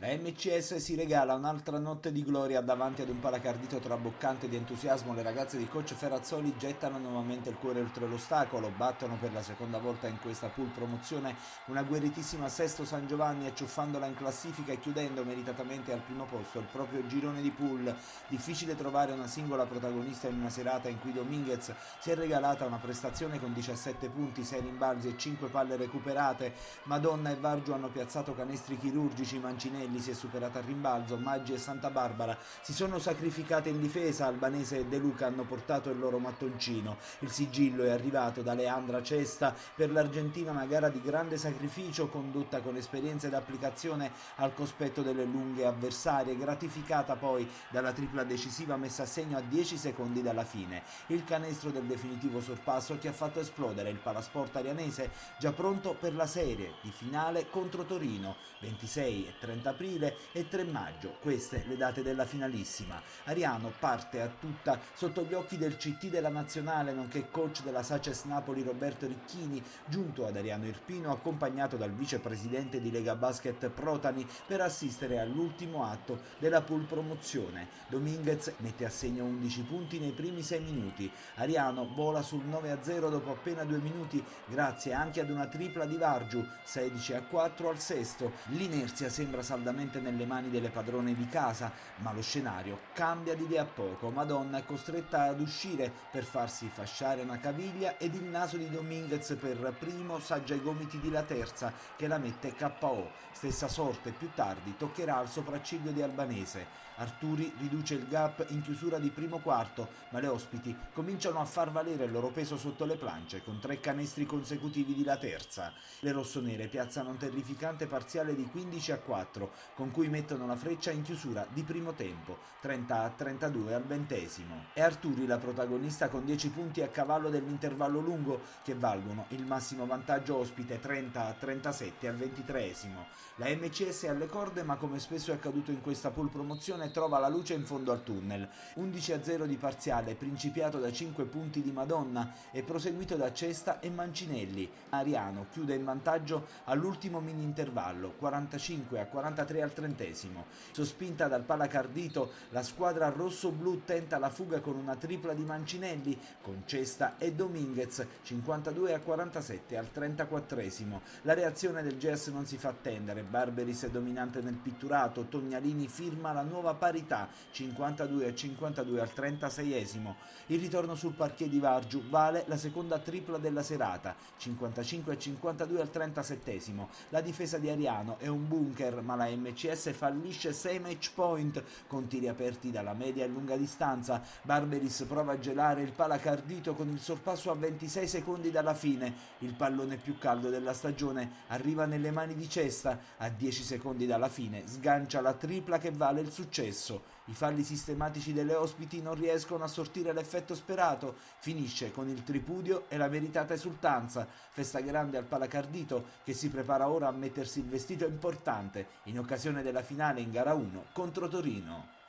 La MCS si regala un'altra notte di gloria davanti ad un palacardito traboccante di entusiasmo. Le ragazze di coach Ferrazzoli gettano nuovamente il cuore oltre l'ostacolo, battono per la seconda volta in questa pool promozione una guerritissima Sesto San Giovanni, acciuffandola in classifica e chiudendo meritatamente al primo posto il proprio girone di pool. Difficile trovare una singola protagonista in una serata in cui Dominguez si è regalata una prestazione con 17 punti, 6 rimbalzi e 5 palle recuperate. Madonna e Vargiu hanno piazzato canestri chirurgici, Mancinelli si è superata a rimbalzo, Maggi e Santa Barbara si sono sacrificate in difesa, Albanese e De Luca hanno portato il loro mattoncino. Il sigillo è arrivato da Leandra Cesta, per l'Argentina una gara di grande sacrificio condotta con esperienza ed applicazione al cospetto delle lunghe avversarie, gratificata poi dalla tripla decisiva messa a segno a 10 secondi dalla fine. Il canestro del definitivo sorpasso che ha fatto esplodere il palasport arianese, già pronto per la serie di finale contro Torino, 26 e 30 aprile e 3 maggio, queste le date della finalissima. Ariano parte a tutta sotto gli occhi del CT della nazionale, nonché coach della Saces Napoli Roberto Ricchini, giunto ad Ariano Irpino accompagnato dal vicepresidente di Lega Basket Protani per assistere all'ultimo atto della pool promozione. Dominguez mette a segno 11 punti nei primi 6 minuti, Ariano vola sul 9-0 dopo appena 2 minuti grazie anche ad una tripla di Vargiu, 16-4 al sesto. L'inerzia sembra saldamente nelle mani delle padrone di casa, ma lo scenario cambia di lì a poco. Madonna è costretta ad uscire per farsi fasciare una caviglia ed il naso di Dominguez per primo saggia i gomiti di La Terza che la mette KO. Stessa sorte più tardi toccherà al sopracciglio di Albanese. Arturi riduce il gap in chiusura di primo quarto, ma le ospiti cominciano a far valere il loro peso sotto le plance con 3 canestri consecutivi di La Terza. Le rossonere piazzano un terrificante parziale di 15-4, con cui mettono la freccia in chiusura di primo tempo, 30-32 al 20esimo. È Arturi la protagonista con 10 punti a cavallo dell'intervallo lungo che valgono il massimo vantaggio ospite, 30-37 al 23esimo. La MCS è alle corde, ma come spesso è accaduto in questa pool promozione trova la luce in fondo al tunnel. 11-0 di parziale, principiato da 5 punti di Madonna e proseguito da Cesta e Mancinelli. Ariano chiude in vantaggio all'ultimo mini intervallo, 45-43 al 30esimo. Sospinta dal palacardito, la squadra rosso-blu tenta la fuga con una tripla di Mancinelli, con Cesta e Dominguez, 52-47 al 34esimo. La reazione del Jazz non si fa attendere, Barberis è dominante nel pitturato, Tognalini firma la nuova parità, 52-52 al 36esimo. Il ritorno sul parquet di Vargiu vale la seconda tripla della serata, 55-52 al 37esimo. La difesa di Ariano è un bunker, ma la MCS fallisce 6 match point con tiri aperti dalla media e lunga distanza. Barberis prova a gelare il palacardito con il sorpasso a 26 secondi dalla fine. Il pallone più caldo della stagione arriva nelle mani di Cesta, a 10 secondi dalla fine sgancia la tripla che vale il successo. I falli sistematici delle ospiti non riescono a sortire l'effetto sperato, finisce con il tripudio e la meritata esultanza. Festa grande al palacardito che si prepara ora a mettersi il vestito importante in occasione della finale in gara 1 contro Torino.